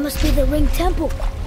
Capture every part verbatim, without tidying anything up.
must be the Ring Temple.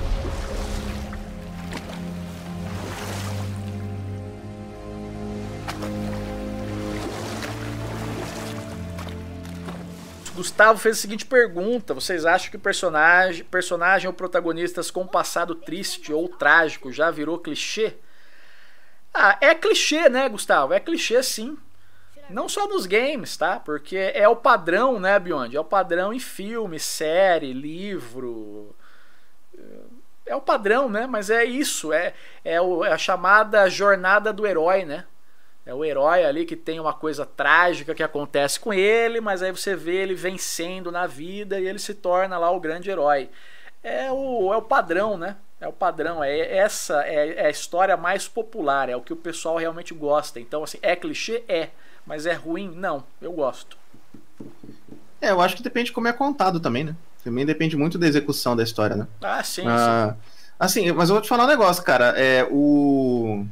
Gustavo fez a seguinte pergunta: vocês acham que o personagem, personagem ou protagonistas com passado triste ou trágico já virou clichê? Ah, é clichê, né, Gustavo? É clichê, sim. Não só nos games, tá? Porque é o padrão, né, Beyond? É o padrão em filme, série, livro. É o padrão, né? Mas é isso. É, é, o, é a chamada jornada do herói, né? É o herói ali que tem uma coisa trágica que acontece com ele, mas aí você vê ele vencendo na vida e ele se torna lá o grande herói. É o, é o padrão, né? É o padrão, é essa é, é a história mais popular, é o que o pessoal realmente gosta. Então, assim, é clichê? É. Mas é ruim? Não. Eu gosto. É, eu acho que depende de como é contado também, né? Também depende muito da execução da história, né? Ah, sim, ah, sim. Assim, mas eu vou te falar um negócio, cara. É, o...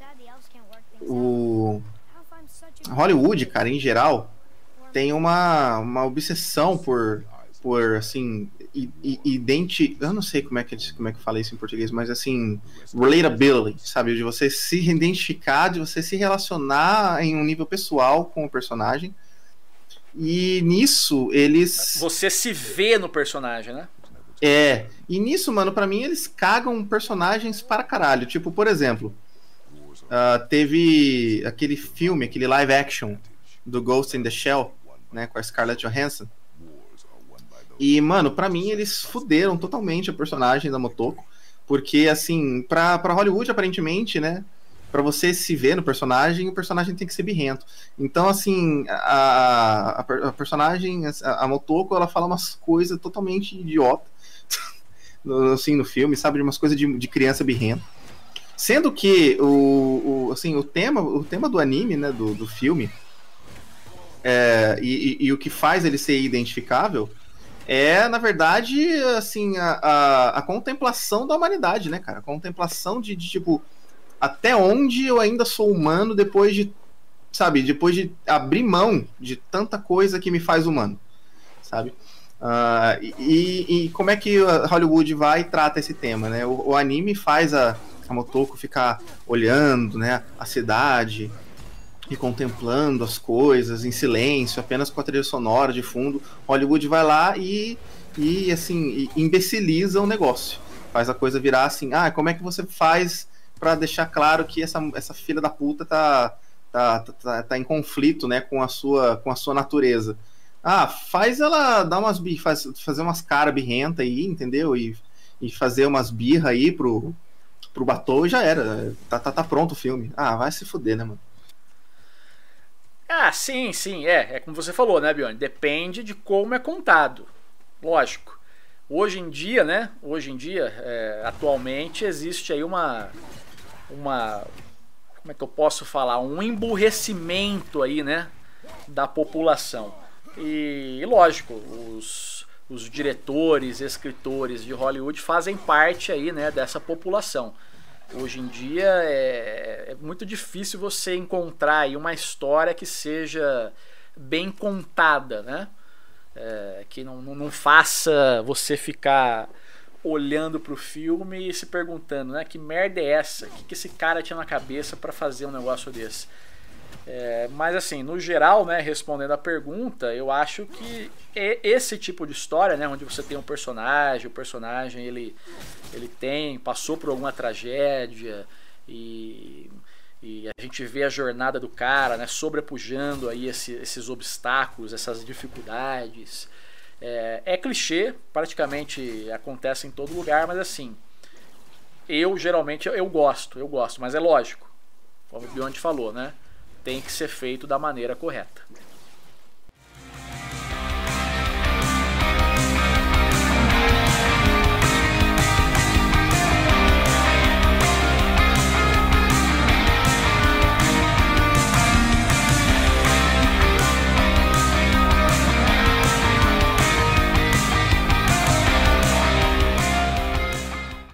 O... Hollywood, cara, em geral, tem uma, uma obsessão por, por assim, identi... Eu não sei como é, que, como é que fala isso em português, mas assim, relatability, sabe? De você se identificar, de você se relacionar em um nível pessoal com o personagem. E nisso, eles... Você se vê no personagem, né? É. E nisso, mano, pra mim, eles cagam personagens para caralho. Tipo, por exemplo... Uh, teve aquele filme, aquele live action do Ghost in the Shell, né, com a Scarlett Johansson. E, mano, pra mim eles fuderam totalmente a personagem da Motoko, porque, assim, pra, pra Hollywood, aparentemente, né, pra você se ver no personagem, o personagem tem que ser birrento. Então, assim, a, a, a personagem, a, a Motoko, ela fala umas coisas totalmente idiota, assim, no filme, sabe, de umas coisas de, de criança birrenta. Sendo que o, o, assim, o, tema, o tema do anime, né, do, do filme, é, e, e, e o que faz ele ser identificável é, na verdade, assim, a, a, a contemplação da humanidade, né, cara? A contemplação de, de, tipo, até onde eu ainda sou humano depois de, sabe, depois de abrir mão de tanta coisa que me faz humano, sabe? Uh, e, e como é que Hollywood vai e trata esse tema, né? O, o anime faz a a Motoko ficar olhando, né, a cidade e contemplando as coisas em silêncio, apenas com a trilha sonora de fundo. Hollywood vai lá e, e assim, e imbeciliza o negócio. Faz a coisa virar assim, ah, como é que você faz pra deixar claro que essa, essa filha da puta tá, tá, tá, tá em conflito, né, com a sua, com a sua natureza? Ah, faz ela dar umas, faz, fazer umas caras birrenta aí, entendeu? E, e fazer umas birra aí pro pro Batou e já era. Tá, tá, tá pronto o filme. Ah, vai se fuder, né, mano? Ah, sim, sim. É, é como você falou, né, Bjorn? Depende de como é contado. Lógico. Hoje em dia, né? Hoje em dia, é, atualmente, existe aí uma... Uma... Como é que eu posso falar? Um emburrecimento aí, né? Da população. E, e lógico, os... Os diretores, escritores de Hollywood fazem parte aí, né, dessa população. Hoje em dia é, é muito difícil você encontrar aí uma história que seja bem contada, né? É, que não, não, não faça você ficar olhando pro filme e se perguntando, né, que merda é essa? O que, que esse cara tinha na cabeça para fazer um negócio desse? É, mas assim, no geral, né, respondendo a pergunta, eu acho que esse tipo de história, né, onde você tem um personagem, o personagem ele, ele tem, passou por alguma tragédia e, e a gente vê a jornada do cara, né, sobrepujando aí esse, esses obstáculos, essas dificuldades. É, é clichê, praticamente acontece em todo lugar, mas assim, eu geralmente eu gosto, eu gosto, mas é lógico, como o Beyond falou, né? Tem que ser feito da maneira correta.